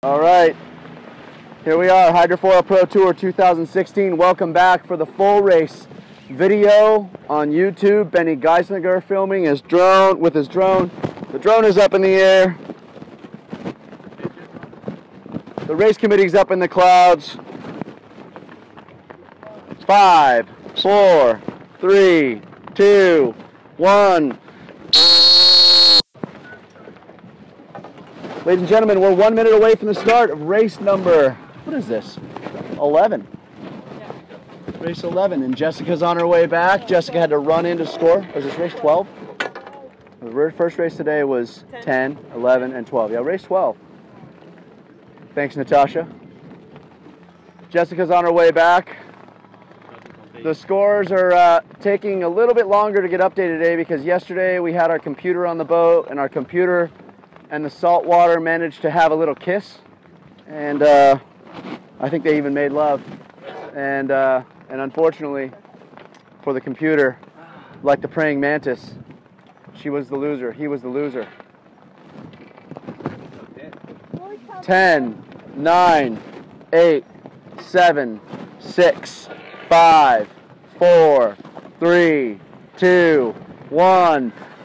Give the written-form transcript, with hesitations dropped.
All right, here we are, Hydrofoil Pro Tour 2016. Welcome back for the full race video on YouTube. Benny Geislinger filming his drone with his drone. The drone is up in the air. The race committee's up in the clouds. 5, 4, 3, 2, 1. Ladies and gentlemen, we're 1 minute away from the start of race number, what is this? 11. Race 11, and Jessica's on her way back. Jessica had to run in to score. Was this race 12? The first race today was 10, 11, and 12. Yeah, race 12. Thanks, Natasha. Jessica's on her way back. The scores are taking a little bit longer to get updated today because yesterday we had our computer on the boat, and our computer and the salt water managed to have a little kiss, and I think they even made love. And unfortunately for the computer, like the praying mantis, she was the loser. He was the loser. 10, 9, 8, 7, 6, 5, 4, 3, 2, 1.